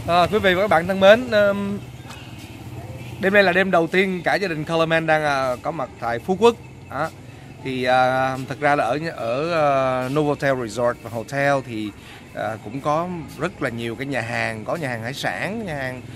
Quý vị và các bạn thân mến, đêm nay là đêm đầu tiên cả gia đình Colorman đang có mặt tại Phú Quốc. Thì thật ra là ở Novotel Resort và Hotel thì cũng có rất là nhiều cái nhà hàng, có nhà hàng hải sản, nhà hàng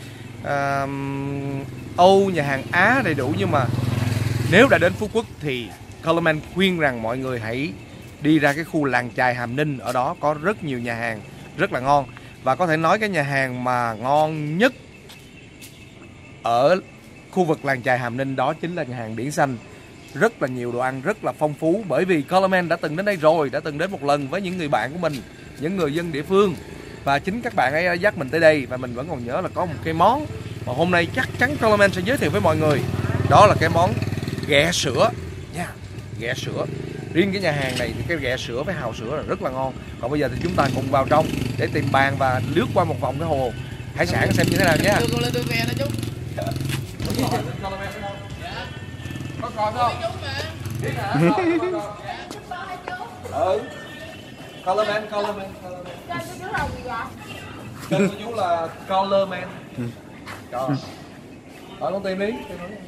Âu, nhà hàng Á đầy đủ. Nhưng mà nếu đã đến Phú Quốc thì Colorman khuyên rằng mọi người hãy đi ra cái khu làng chài Hàm Ninh. Ở đó có rất nhiều nhà hàng rất là ngon. Và có thể nói cái nhà hàng mà ngon nhất ở khu vực làng chài Hàm Ninh đó chính là nhà hàng Biển Xanh. Rất là nhiều đồ ăn, rất là phong phú. Bởi vì Colorman đã từng đến đây rồi, đã từng đến một lần với những người bạn của mình, những người dân địa phương. Và chính các bạn ấy dắt mình tới đây. Và mình vẫn còn nhớ là có một cái món mà hôm nay chắc chắn Colorman sẽ giới thiệu với mọi người. Đó là cái món ghẹ sữa nha. Ghẹ sữa. Riêng cái nhà hàng này thì cái ghẹ sữa với hàu sữa là rất là ngon. Còn bây giờ thì chúng ta cùng vào trong để tìm bàn và lướt qua một vòng cái hồ hải sản xem như thế nào nhé. Có còn không? Colorman. Kênh của chú là Colorman. Rồi. Con tìm đi.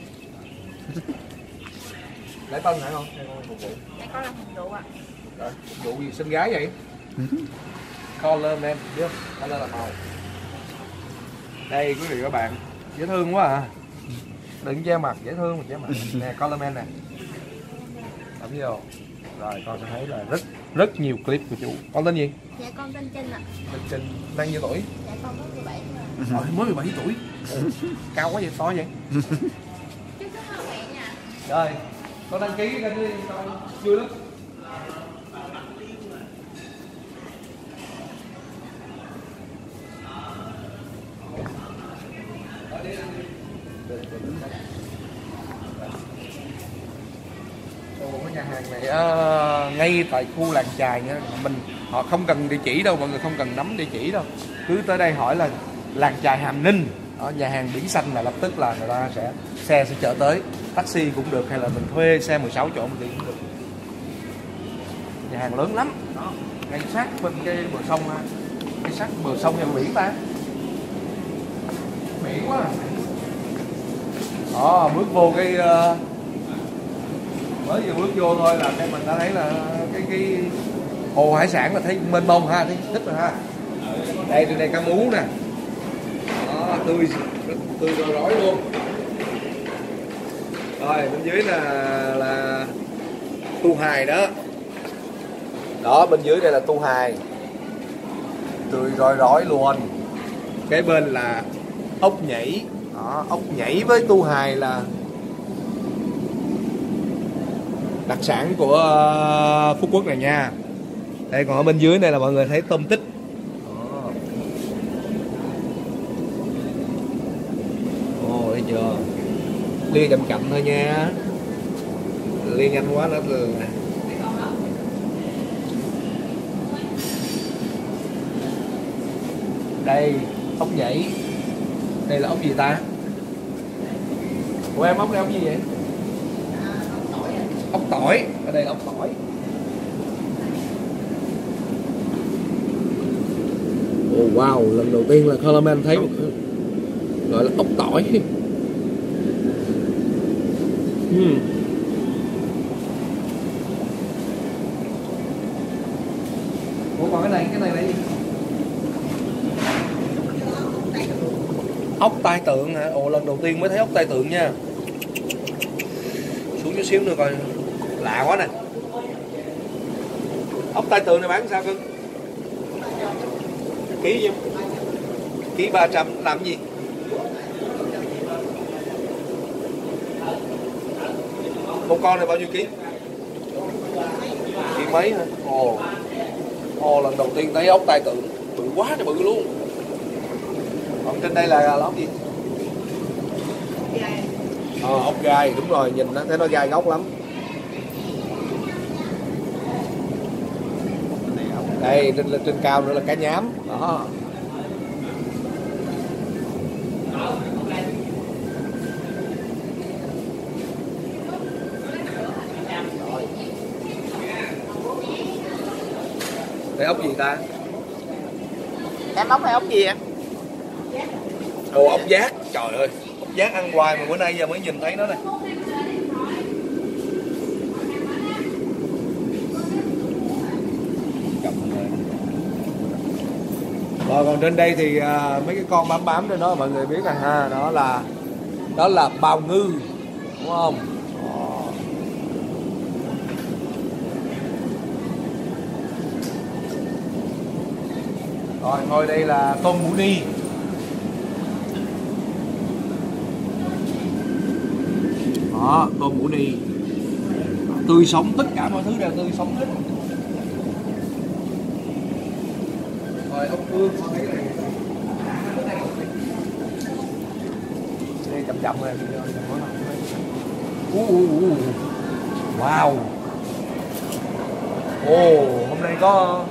Lấy tân hả không? Đây con là phục vụ ạ. Rồi, phục vụ gì xinh gái vậy? Colorman, biết không? Color là màu. Đây quý vị và các bạn, dễ thương quá à. Đừng che mặt, dễ thương mà che mặt. Nè, Colorman nè. Đóng vô. Rồi con sẽ thấy là rất nhiều clip của chú. Con tên gì? Dạ con tên Trinh ạ. Tên Trinh, đang nhiêu tuổi? Dạ con mới 17 tuổi. Rồi, mới 17 tuổi. Cao quá vậy, to vậy? Chú có hơn mẹ nha. Rồi, con đăng ký kênh đi, con vui lắm. Cái nhà hàng này ngay tại khu làng chài nha. Họ không cần địa chỉ đâu, mọi người không cần nắm địa chỉ đâu. Cứ tới đây hỏi là làng chài Hàm Ninh, ở nhà hàng Biển Xanh là lập tức là người ta xe sẽ chở tới. Taxi cũng được hay là mình thuê xe 16 chỗ mình đi cũng được. Nhà hàng lớn lắm. Đó, ngay sát bên cái bờ sông ha. Ngay sát bờ sông hay bờ biển ta? Biển quá. Bước vô cái mới vừa bước vô thôi là cái mình đã thấy là cái hồ hải sản là thấy mênh mông ha, thấy thích rồi ha. Đây trên đây cá mú nè. Đó, tươi rồi rối luôn. Rồi bên dưới là tu hài đó. Đó, bên dưới đây là tu hài. Tươi rối luôn. Cái bên là ốc nhảy. Đó, ốc nhảy với tu hài là đặc sản của Phú Quốc này nha. Đây, còn ở bên dưới này là mọi người thấy tôm tích. Thấy chưa? Lia chậm chậm thôi nha. Lia nhanh quá nó thường nè. Đây, ốc nhảy. Đây là ốc gì ta? Của em ốc này ốc gì vậy? Ốc tỏi. Ở đây là ốc tỏi. Wow, lần đầu tiên là Colorman thấy một gọi là ốc tỏi. Ủa còn cái này là gì? Ốc tai tượng hả? Ồ, lần đầu tiên mới thấy ốc tai tượng nha. Xuống chút xíu nữa coi. Lạ quá nè. Ốc tai tượng này bán sao cưng? Ký nhiêu? Ký 300 làm gì? Một con này bao nhiêu ký? Ký mấy hả? Ồ, lần đầu tiên thấy ốc tai tượng. Bự quá trời bự luôn. Còn trên đây là ốc gì? Ốc gai, đúng rồi, nhìn nó thấy nó gai góc lắm. Đây, trên cao nữa là cá nhám. Đó. Đây ốc gì ta? Em ốc này ốc gì em? Đồ ốc giác, trời ơi, ốc giác ăn hoài mà bữa nay giờ mới nhìn thấy nó này. Rồi còn trên đây thì mấy cái con bám bám trên đó mọi người biết rằng ha, đó là bào ngư, đúng không? Rồi thôi đây là tôm hũ ni. Đó, tôm hũ ni tươi sống, tất cả mọi thứ đều tươi sống hết. Rồi ốc hương con thấy này. Đây chậm chậm rồi. Wow. Hôm nay có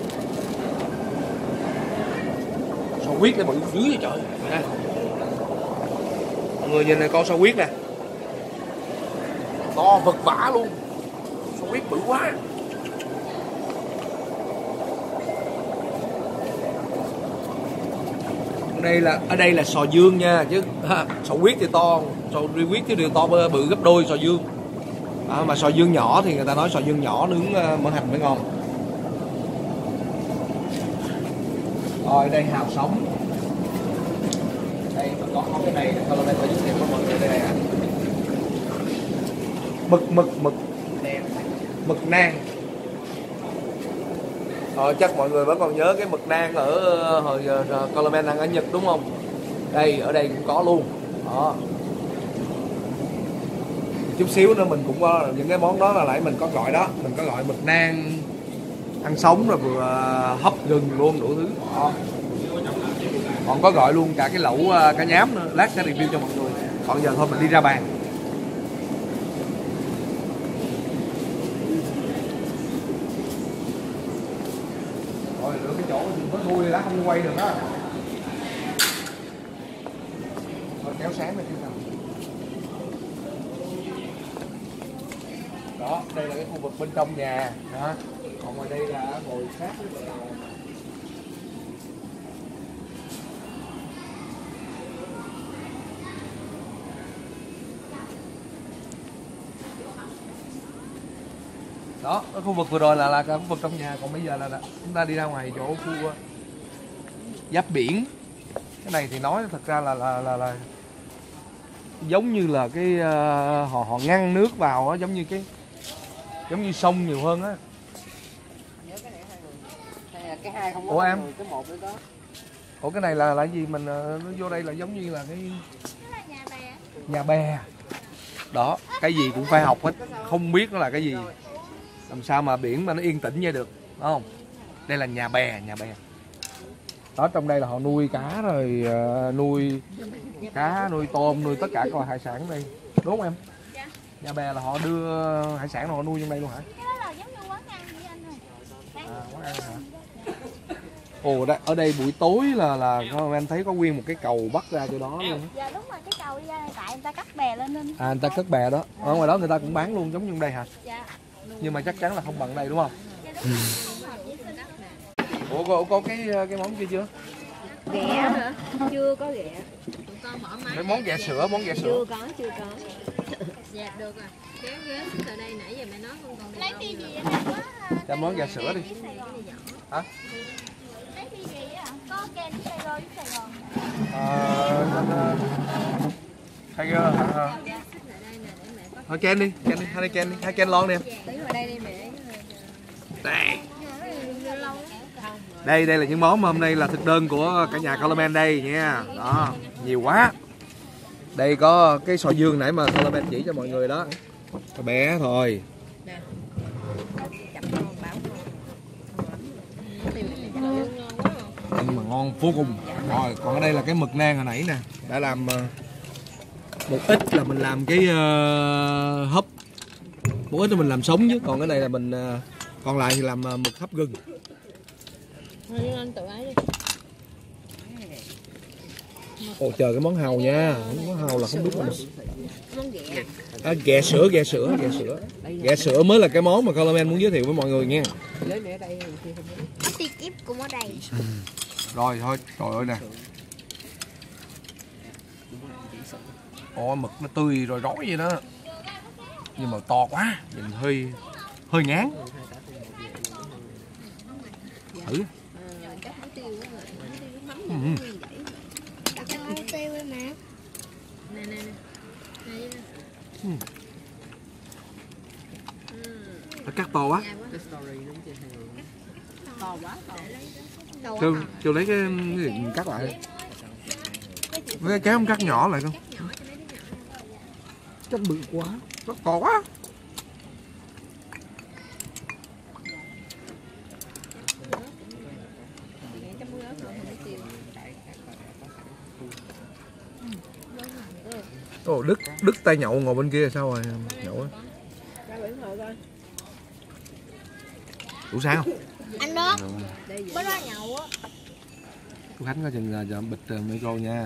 sò huyết để bự dưới vậy trời. Nè. Mọi người nhìn này con sò huyết nè. To vật vã luôn. Sò huyết bự quá. Ở đây là sò dương nha, chứ sò huyết thì to, sò huyết thì đều to bự gấp đôi sò dương. Mà sò dương nhỏ thì người ta nói sò dương nhỏ nướng mỡ hành mới ngon. Rồi đây hào sống. Đây có cái này, coi đây tôi giới thiệu với mọi người đây này. Mực nang. Chắc mọi người vẫn còn nhớ cái mực nang ở hồi Coleman ăn ở Nhật đúng không? Đây, ở đây cũng có luôn. Đó. Chút xíu nữa mình cũng có những cái món đó là lại mình có gọi đó, mình có gọi mực nang ăn sống rồi vừa hấp gừng luôn đủ thứ. Đó. Còn có gọi luôn cả cái lẩu cá nhám nữa, lát sẽ review cho mọi người. Còn giờ thôi mình đi ra bàn. Rồi lựa cái chỗ có thui lá không quay được đó. Rồi kéo sáng lên nào. Đó, đây là cái khu vực bên trong nhà đó. Còn ngoài đây là ngồi sát với bờ. Đó, cái khu vực vừa rồi là cái khu vực trong nhà, còn bây giờ là chúng ta đi ra ngoài chỗ khu giáp biển. Cái này thì nói thật ra là giống như là cái họ ngăn nước vào á, giống như sông nhiều hơn á. Cái hai không có. Ủa em? Cái một nữa đó. Ủa cái này là gì mình nó vô đây là giống như là cái nhà bè. Đó, cái gì cũng phải học hết, không biết nó là cái gì. Làm sao mà biển mà nó yên tĩnh vậy được, đúng không? Đây là nhà bè. Đó, trong đây là họ nuôi cá rồi, nuôi cá, nuôi tôm, nuôi tất cả các loại hải sản đây. Đúng không em? Dạ. Nhà bè là họ đưa hải sản họ nuôi trong đây luôn hả? Cái đó là giống như quán ăn vậy anh ơi. Quán ăn hả? Ồ, ở đây buổi tối là em thấy có nguyên một cái cầu bắt ra chỗ đó luôn. Dạ đúng rồi, cái cầu đi ra này tại người ta cắt bè lên nên. Người ta cất bè đó. Ở ngoài đó người ta cũng bán luôn giống như đây hả? Dạ. Nhưng mà chắc chắn là không bằng đây đúng không? Ủa có cái món kia chưa? Ghẹ hả? Chưa có ghẹ. Con mở máy. Mấy món ghẹ sữa. Chưa có. Dạ được rồi. Kéo ghế xuống từ đây, nãy giờ mẹ nói con còn Lấy cái gì vậy? Cho món ghẹ sữa đi. Hả? Lấy cái gì vậy? Có kem với Sài Gòn với Sài Gòn. Tiger hả? Thôi ken đi, hai ken lon đi em. Tí vào đây đi mẹ. Đây là những món mà hôm nay là thực đơn của cả nhà Coleman đây nha. Đó, nhiều quá. Đây có cái sò dương nãy mà Coleman chỉ cho mọi người đó. Cái bé thôi. Ăn mà ngon vô cùng. Rồi, còn ở đây là cái mực nang hồi nãy nè, đã làm một ít là mình làm cái hấp, một ít là mình làm sống chứ, còn cái này là mình còn lại thì làm mực hấp gừng. Anh tự ấy đi. Ồ trời, cái món hàu nha, món hàu là không biết là Món ghẹ. ghẹ sữa mới là cái món mà Coleman muốn giới thiệu với mọi người nha. Có ti kíp cũng ở đây. Rồi thôi, trời ơi nè, Ồ, mực nó tươi rồi rói vậy đó. Nhưng mà to quá, nhìn hơi ngán. Thử. Tiêu ấy mà. Nó cắt to quá. To quá to. Kêu lấy cái gì cắt lại. Cái kéo không cắt nhỏ lại không? Cắt bự quá, cắt to quá. Ồ, Đức tay nhậu ngồi bên kia sao rồi nhậu á? Đủ sáng không? Anh đó. Bữa đó nhậu á. Cô Khánh có chừng là bịch micro nha.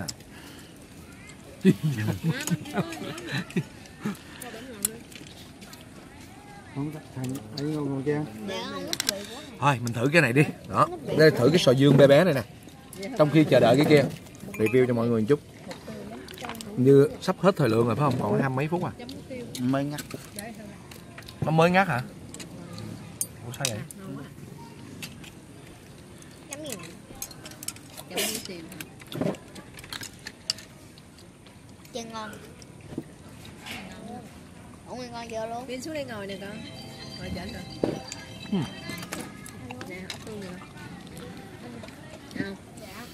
Không thành ấy ngồi kia. Thôi mình thử cái này đi. Đó, đây thử cái sò dương bé bé này nè. Trong khi chờ đợi cái kia, review cho mọi người một chút. Như sắp hết thời lượng rồi phải không? Còn 20 mấy phút à? Mới ngắt. Nó mới ngắt hả? Ủa sao vậy? Chân ngon. Ủa ngon chưa luôn. Viên xuống đây ngồi nè con. Ngồi trên rồi. Nè, ốc luôn nè. Không? Dạ.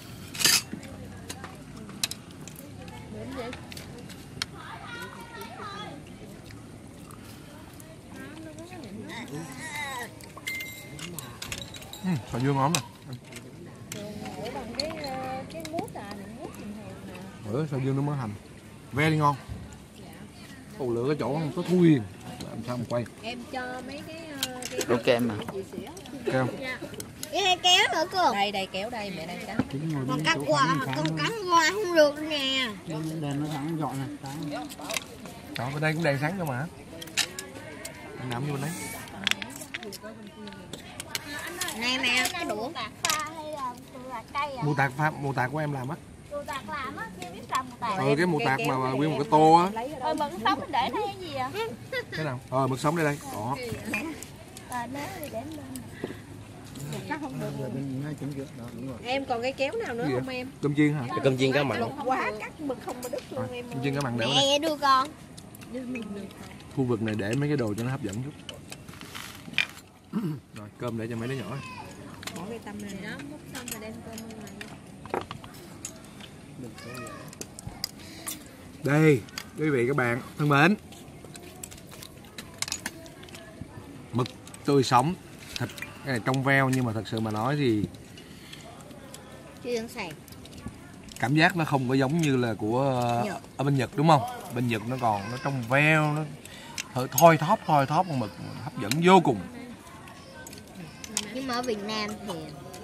Đến đi. Sò dương ngon nè. Ủa bằng cái mút à, mút bình thường nè. Sò dương nước mỡ hành. Ve đi ngon. Ồ, lựa cái chỗ có thui. Làm sao mà quay. Em cho mấy cái Ok em mà. Kêu. Cái kéo nữa cơ. Đây kéo đây, mẹ đang cắt. Còn cắt qua, con cắn qua không được nè. Đèn nó sáng dọn nè. Đó, bên đây cũng đèn sáng cơ mà. Anh nằm vô bên đấy. Này mẹ, cái đũa tạc pha hay là tạc cây à? Mù tạc của em làm á. Mù tạc làm á, kia biết làm mù tạc. Cái mù tạc mà nguyên một cái tô á. Rồi mực sống mình để đây cái gì à? Cái nào? Mực sống đây đây. Đó. Nếu thì để lên. Cắt không được rồi bên ngay chỉnh được đó, đúng rồi. Em còn cái kéo nào nữa không em? Cơm chiên hả? Cơm chiên cá mặn. Quá cắt mực không mà đứt luôn em. Cơm chiên cá mặn để đây. Mẹ đưa con. Khu vực này để mấy cái đồ cho nó hấp dẫn chút. Rồi cơm để cho mấy đứa nhỏ. Bỏ cái tâm này đó, múc xong rồi đem cơm ra ngoài. Đây, quý vị các bạn thân mến. Mực tươi sống, thịt cái này trong veo nhưng mà thật sự mà nói thì Chưa sẵn sàng. cảm giác nó không có giống như là của ở bên Nhật đúng không? Bên Nhật nó còn nó trong veo, nó thoi thóp con mực hấp dẫn vô cùng. Nhưng mà ở Việt Nam thì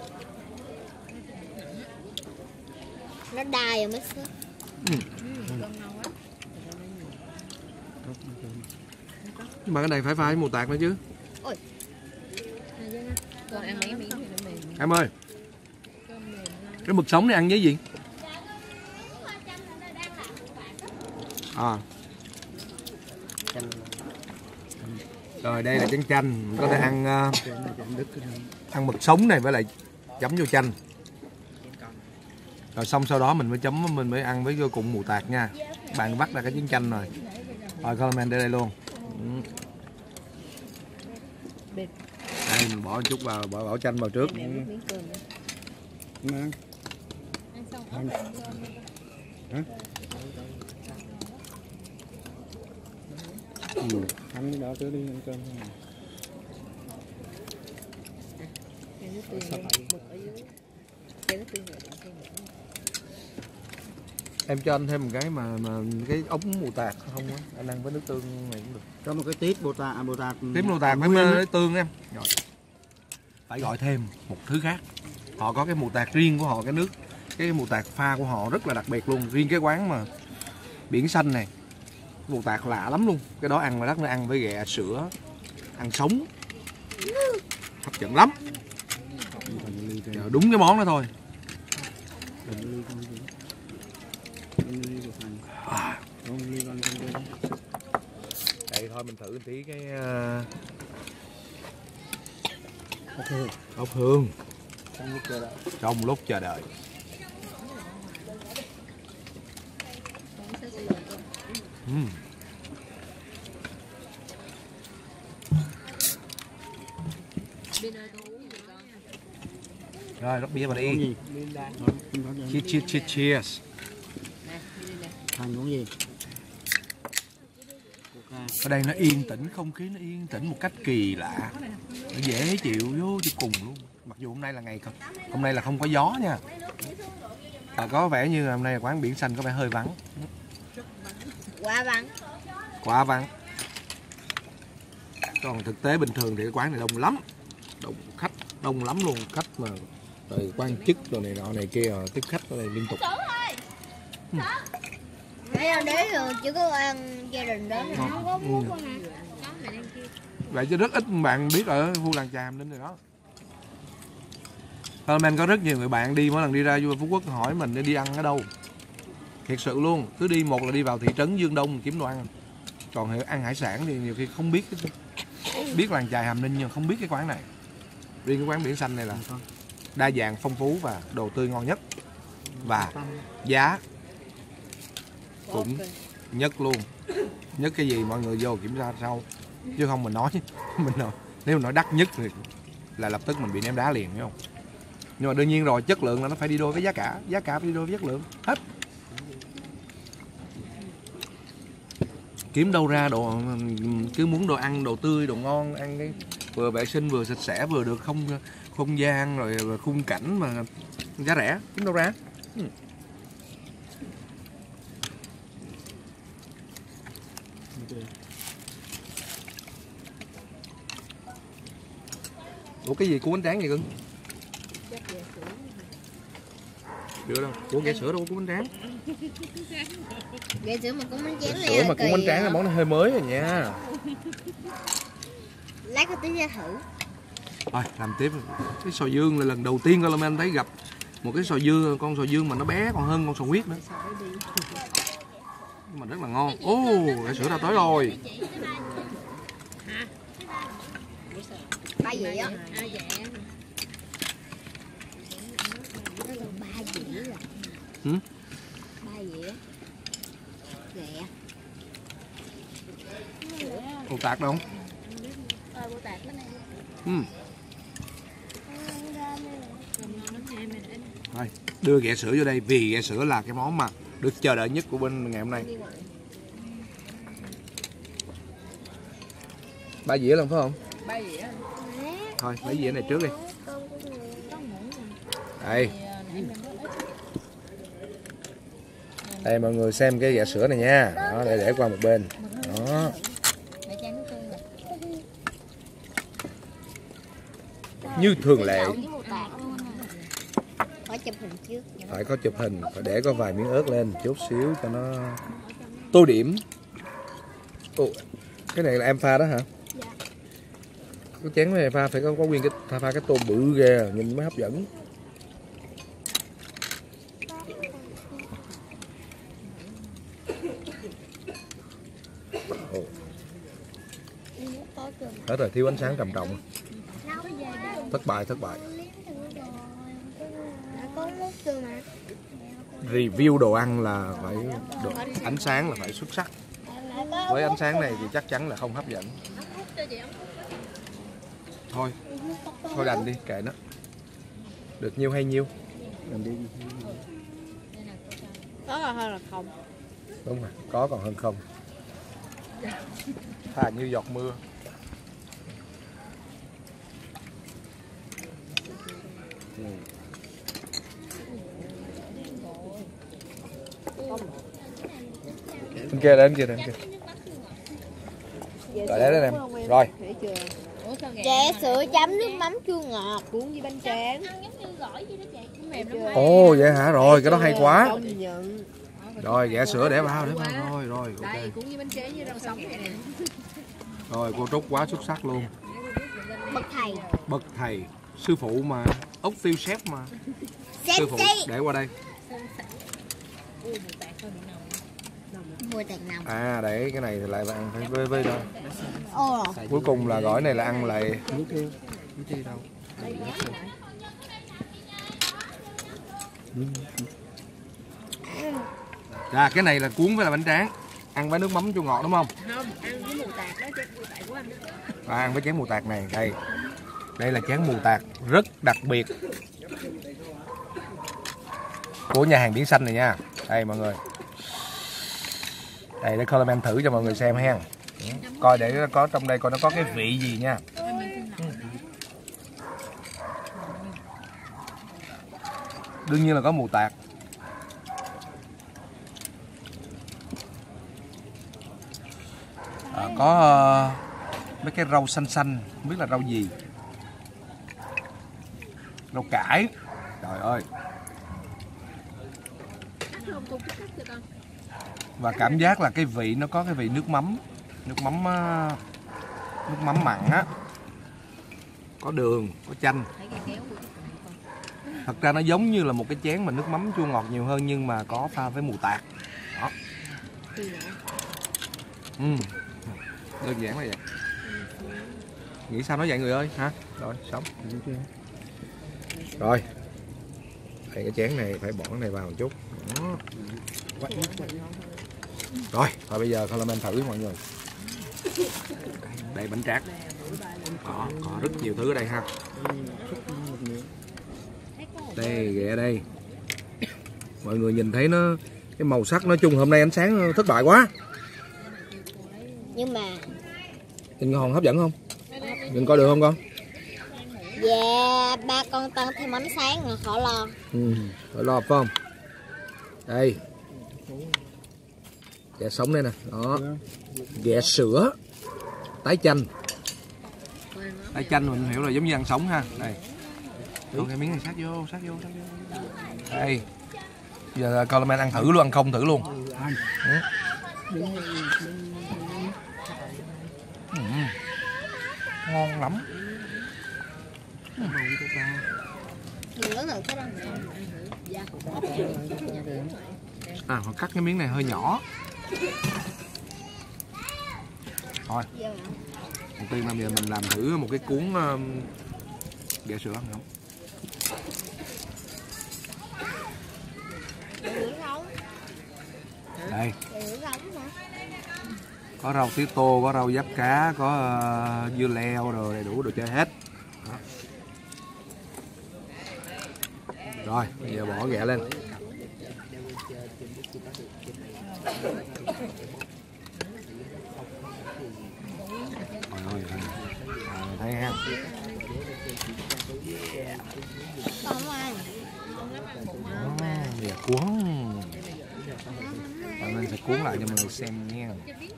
nó đai rồi mới xếp. Nhưng mà cái này phải mù tạc nữa chứ. Ôi. Con ăn mấy miếng thì nó mềm. Em ơi, cái mực sống này ăn với gì? Rồi đây là chén chanh, có thể ăn mực sống này với lại chấm vô chanh. Rồi xong sau đó mình mới ăn với cùng mù tạc nha. Bạn vắt ra cái chén chanh rồi. Rồi comment để đây luôn. Đây mình bỏ một chút vào, bỏ chanh vào trước. Ăn cái đó trước đi ăn cơm. Em cho anh thêm một cái mà cái ống mù tạc không á, anh ăn với nước tương này cũng được. Cho một cái tít bồ tạt Tím mù tạc với lấy tương em. Rồi. Phải gọi thêm một thứ khác. Họ có cái mù tạc riêng của họ, cái mù tạc pha của họ rất là đặc biệt luôn. Riêng cái quán mà Biển Xanh này, mù tạc lạ lắm luôn. Cái đó ăn mà rất là ăn với ghẹ sữa, ăn sống, hấp dẫn lắm. Đúng cái món đó thôi. Đây thôi mình thử một tí cái ốc hương trong lúc chờ đợi. Rồi rót bia vào đi. Cheers. Thành uống gì? Ở đây nó yên tĩnh, không khí nó yên tĩnh một cách kỳ lạ, nó dễ chịu vô đi cùng luôn. Mặc dù hôm nay là ngày hôm nay là không có gió nha, và có vẻ như hôm nay là quán Biển Xanh có vẻ hơi vắng. Quá vắng. Còn thực tế bình thường thì cái quán này đông lắm, khách đông lắm luôn, khách mà rồi quan chức rồi này nọ này kia tiếp khách ở đây liên tục. Đấy rồi chỉ có ăn gia đình đó không có muốn con nè. Vậy chứ rất ít bạn biết ở khu làng Chàm đến rồi đó. Coleman có rất nhiều người bạn đi mỗi lần đi ra Phú Quốc hỏi mình đi ăn ở đâu. Thiệt sự luôn, cứ đi một là đi vào thị trấn Dương Đông kiếm đồ ăn. Còn ăn hải sản thì nhiều khi không biết làng chài Hàm Ninh nhưng không biết cái quán này. Riêng cái quán Biển Xanh này là đa dạng, phong phú và đồ tươi ngon nhất. Và giá cũng nhất luôn. Nhất cái gì mọi người vô kiểm tra sau. Chứ không mình nói nếu mình nói đắt nhất thì là lập tức mình bị ném đá liền, hiểu không? Nhưng mà đương nhiên rồi, chất lượng là nó phải đi đôi với giá cả phải đi đôi với chất lượng hết. Kiếm đâu ra cứ muốn đồ ăn đồ tươi đồ ngon, ăn cái vừa vệ sinh vừa sạch sẽ vừa được không gian rồi khung cảnh mà giá rẻ, kiếm đâu ra. Ủa cái gì cuốn bánh tráng vậy cưng? Được đâu, cuốn ghẹ sữa đâu có cuốn bánh tráng. Ghẹ sữa mà cuốn bánh tráng này. Sữa mà cuốn bánh tráng là món nó hơi mới rồi nha. Lát có tí ra thử. Rồi làm tiếp. Cái sò dương là lần đầu tiên Coleman thấy gặp một cái con sò dương mà nó bé còn hơn con sò huyết nữa. Nhưng mà rất là ngon. Ghẹ sữa đã tới rồi. Ba dĩa á. Ba dĩa à? Ba dĩa. Ghẹ. Bồ tạt đâu không? Bồ tạt đó nè. Rồi, đưa ghẹ sữa vô đây vì ghẹ sữa là cái món mà được chờ đợi nhất của bên ngày hôm nay. 3 dĩa lần phải không? 3 dĩa. Thôi lấy dĩa này trước đi. Đây mọi người xem cái ghẹ sữa này nha. Đó, để qua một bên. Đó. Như thường lệ. Phải chụp hình trước. Phải có chụp hình, phải để có vài miếng ớt lên chút xíu cho nó tô điểm. Cái này là em pha đó hả? Dạ. Cái chén này pha phải có nguyên cái pha cái tô bự ghê nhìn mới hấp dẫn. Hết rồi, thiếu ánh sáng trầm trọng. Thất bại. Review đồ ăn là phải ánh sáng là phải xuất sắc. Với ánh sáng này thì chắc chắn là không hấp dẫn. Thôi đành đi, kệ nó. Được nhiêu hay nhiêu. Có là hơn là không. Đúng rồi, có còn hơn không. Thà như giọt mưa. Bên kia đến kia. Rồi đấy em. Rồi. Ghẹ sữa chấm nước mắm chua ngọt. Cuốn với bánh tráng. Ồ vậy hả? Rồi cái đó hay quá. Rồi ghẹ sữa để vào rồi. Đây cuốn với bánh tráng với rau sống này nè. Rồi cô Trúc quá xuất sắc luôn. Bậc thầy, sư phụ mà, ốc tiêu chef mà. Sư phụ để qua đây. vui tạt nằm. À để cái này thì lại ăn phải với thôi. Ô. Cuối cùng là gỏi này là ăn lại nước tiêu đâu. À cái này là cuốn với là bánh tráng. Ăn với nước mắm chua ngọt đúng không? Không, ăn với mù tạt đó, chén mù tạt của anh. Và ăn với chén mù tạt này. Đây là chén mù tạt rất đặc biệt của nhà hàng Biển Xanh này nha. Đây mọi người. Đây để Coleman thử cho mọi người xem ha. Coi để nó có trong đây coi nó có cái vị gì nha. Đương nhiên là có mù tạt. Có mấy cái rau xanh xanh, không biết là rau gì. Rau cải. Trời ơi. Và cảm giác là cái vị nó có cái vị nước mắm mặn á, có đường, có chanh. Thật ra nó giống như là một cái chén mà nước mắm chua ngọt nhiều hơn nhưng mà có pha với mù tạt. Đó. Đơn giản là vậy. Nghĩ sao nói vậy người ơi hả? Rồi sống. Rồi. Đây cái chén này phải bỏ cái này vào một chút. Đó. Rồi, thôi bây giờ Coleman thử mọi người. Đây bánh tráng. Có rất nhiều thứ ở đây ha. Đây, ghẹ đây. Mọi người nhìn thấy nó cái màu sắc nói chung hôm nay ánh sáng thất bại quá. Nhưng mà Nhìn ngon hấp dẫn không? Nhìn coi được không con? dạ ba con tăng thêm ánh sáng mà khỏi lo. Khỏi lo phải không? Đây. Ghẹ sống đây nè. Đó. Ghẹ sữa. Tái chanh. Tái chanh mình hiểu là giống như ăn sống ha. Đây. Còn cái miếng này sát vô. Đây. Giờ Coleman ăn thử luôn, ăn không thử luôn. Ngon lắm. Họ cắt cái miếng này hơi nhỏ. Thôi. Đầu tiên là bây giờ mình làm thử một cái cuốn ghẹ sữa ăn không? Đây. Có rau tía tô, có rau giáp cá, có dưa leo rồi đầy đủ đồ chơi hết. Đó. Rồi, bây giờ bỏ ghẹ lên. Rồi, thấy ha. Giờ cuốn. Mình sẽ cuốn lại cho mọi người xem nha.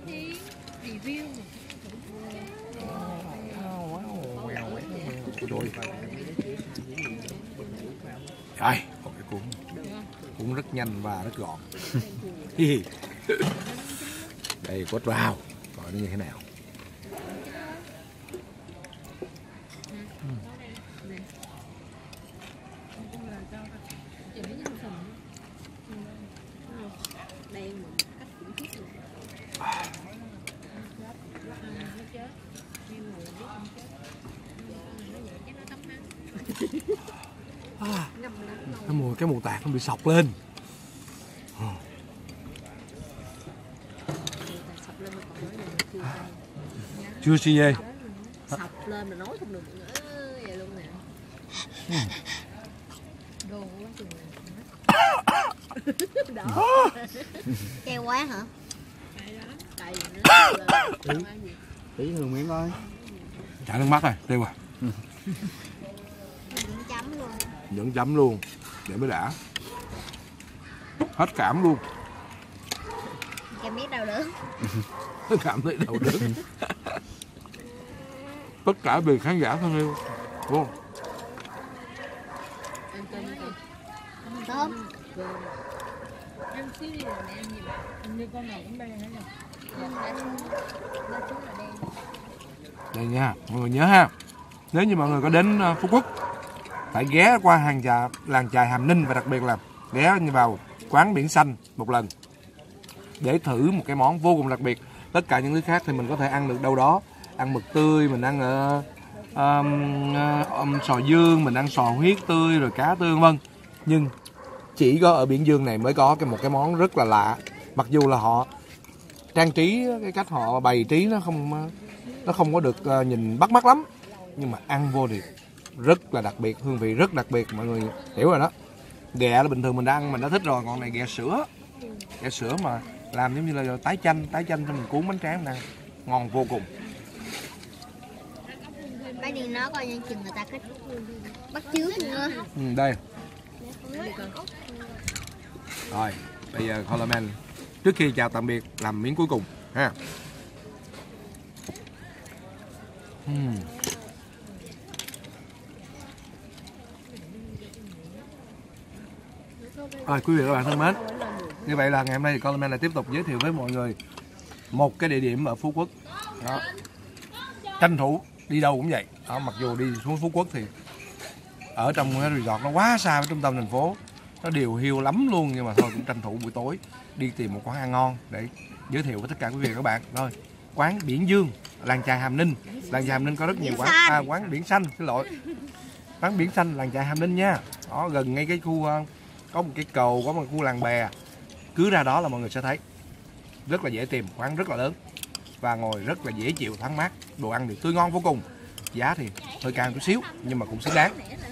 Rồi, một cái cuốn rất nhanh và rất gọn. Đây quất vào, coi nó như thế nào. Cái mù tạt nó bị sọc lên. Chưa xi dê. Sọc lên mà nói không được nữa vậy luôn nè. Đồ quá chừng này. Đó. Kêu quá hả? Cay nó. Tí thường miếng coi. Chảy nước mắt rồi, tiêu à. Vẫn chấm luôn. Vẫn chấm luôn. Để mới đã. Hết cảm luôn. Em biết đâu được. Cảm thấy đau đớn. Tất cả vì khán giả thân yêu. Đúng không? Tôm. Ăn xíu đi rồi mẹ ăn gì vậy? Như con này cũng đen hết rồi. Đây nha, mọi người nhớ ha. Nếu như mọi người có đến Phú Quốc phải ghé qua làng chài Hàm Ninh và đặc biệt là ghé vào quán Biển Xanh một lần. để thử một cái món vô cùng đặc biệt. Tất cả những thứ khác thì mình có thể ăn được đâu đó, ăn mực tươi, mình ăn sò dương, mình ăn sò huyết tươi rồi cá tươi vân. Nhưng chỉ có ở Biển Dương này mới có một cái món rất là lạ. Mặc dù là họ trang trí, cái cách họ bày trí nó không có được nhìn bắt mắt lắm, nhưng mà ăn vô thì rất là đặc biệt, hương vị rất đặc biệt, mọi người hiểu rồi đó. Ghẹ là bình thường mình đã ăn mình đã thích rồi, còn này ghẹ sữa mà làm giống như là tái chanh cho mình cuốn bánh tráng mình ăn, ngon vô cùng. Bác đi nó coi như chừng người ta thích bắt chước nữa. Đây rồi, bây giờ Coleman trước khi chào tạm biệt làm miếng cuối cùng ha. Rồi quý vị và các bạn thân mến, như vậy là ngày hôm nay thì Coleman lại tiếp tục giới thiệu với mọi người một cái địa điểm ở Phú Quốc đó. Tranh thủ đi đâu cũng vậy đó, mặc dù đi xuống Phú Quốc thì ở trong cái resort nó quá xa với trung tâm thành phố, nó điều hiu lắm luôn, nhưng mà thôi cũng tranh thủ buổi tối đi tìm một quán ăn ngon để giới thiệu với tất cả quý vị và các bạn. Rồi, quán Biển Dương, làng chài Hàm Ninh. Làng chài Hàm Ninh có rất nhiều quán, quán Biển Xanh, xin lỗi, quán Biển Xanh làng chài Hàm Ninh nha. Đó, gần ngay cái khu có một cái cầu, có một khu làng bè, cứ ra đó là mọi người sẽ thấy. Rất là dễ tìm, quán rất là lớn và ngồi rất là dễ chịu, thoáng mát, đồ ăn thì tươi ngon vô cùng. Giá thì hơi cao chút xíu nhưng mà cũng xứng đáng.